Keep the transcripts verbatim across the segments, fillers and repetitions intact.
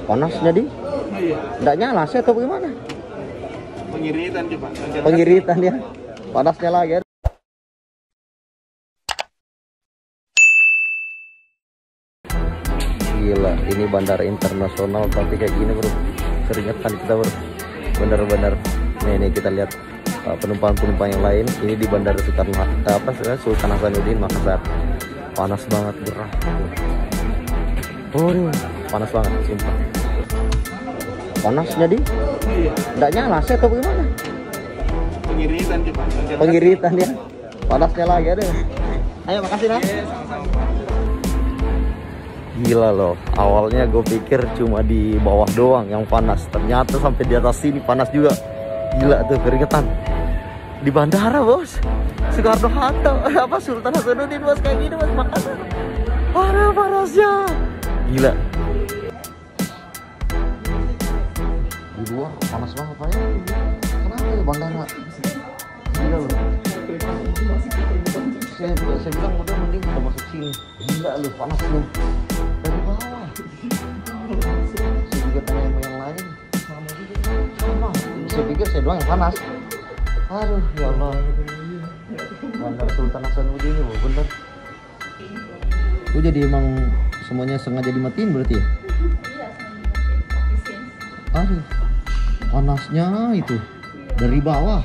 Panas jadi? Iya. Nggak nyala sih atau bagaimana? Pengiritan coba. Pengiritan ya. Panasnya lagi. Gila, ini bandara internasional tapi kayak gini bro. Keringetan kita bro. Bener-bener. Nih, nih kita lihat penumpang-penumpang yang lain. Ini di bandara Sultan apa Sultan Hasanuddin Makassar. Panas banget gerah. Oh, panas banget sumpah. Panas jadi? Iya. Nggak nyala sih atau bagaimana? Pengiritan coba. Pengiritan ya. Panasnya lagi ada. Ayo makasih nah. Gila loh, awalnya gue pikir cuma di bawah doang yang panas, ternyata sampai di atas sini panas juga. Gila tuh keringetan di bandara bos, Soekarno Hatta apa Sultan Hasanuddin bos, kayak gini bos, Makassar. Parah panasnya, gila. Di luar panas banget pak ya. Kenapa ya bandara? Gila loh. Saya, saya bilang udah mending kita masuk sini. Gila loh panas loh. Dari bawah. Saya juga tanya sama yang lain. Sama. Saya pikir saya doang yang panas. Aduh ya Allah. Bandara Sultan Hasanuddin ini oh, bener. Oh jadi emang semuanya sengaja dimatiin berarti ya? Aduh. Panasnya itu dari bawah.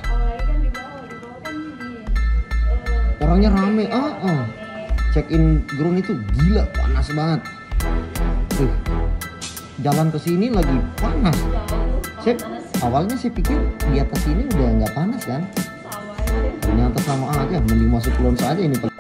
Orangnya rame, ah, ah. Check in ground itu gila panas banget. Tuh, jalan ke sini lagi panas. Saya awalnya saya pikir di atas sini udah nggak panas kan? Ternyata sama aja, mending masuk kulon saja ini.